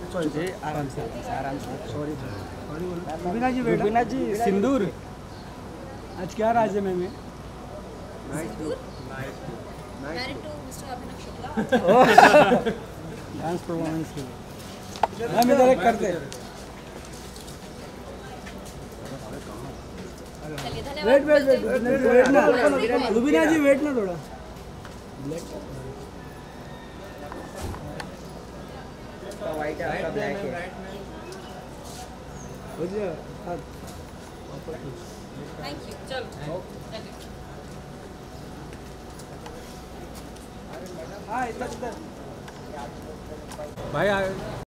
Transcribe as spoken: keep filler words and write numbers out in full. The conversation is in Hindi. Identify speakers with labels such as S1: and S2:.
S1: जी आराम से आराम से सॉरी
S2: रुबीना जी बेटा,
S1: रुबीना जी सिंदूर
S2: आज क्या राज है में
S3: Married to Mister Abhinav Shukla.
S2: Dance performance के लिए हम इधर एक करते हैं।
S3: चलिए धन्यवाद।
S2: वेट वेट वेट वेट ना रुबीना जी वेट ना थोड़ा
S1: वाइट है आपका ब्लैक है
S3: Thank you. चलो।
S2: हाँ इधर इधर
S1: भाई